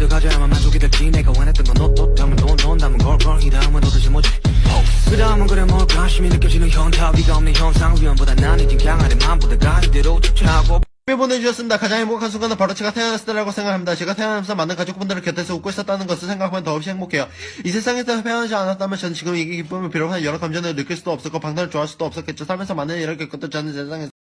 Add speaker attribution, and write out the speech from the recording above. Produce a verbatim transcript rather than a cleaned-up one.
Speaker 1: 더 가져야만 만족이 될지 내가 원했던 건 너, 너 다음은 돈, 돈 다음은 걸걸 이 다음은 도대체 뭐지 그 다음은 그래 뭘까 심이 느껴지는 현타 위가 없는 현상 위험보다 난 이젠 강하게 마음보다 가는 대로 쫓아가고
Speaker 2: 보내주셨습니다. 가장 행복한 순간은 바로 제가 태어났을 때라고 생각합니다. 제가 태어나면서 많은 가족분들을 곁에서 웃고 있었다는 것을 생각하면 더없이 행복해요. 이 세상에서 태어나지 않았다면 전 지금 이 기쁨을 비롯한 여러 감정을 느낄 수도 없었고 방탄을 좋아할 수도 없었겠죠. 살면서 많은 일을 겪었던 저는 세상에서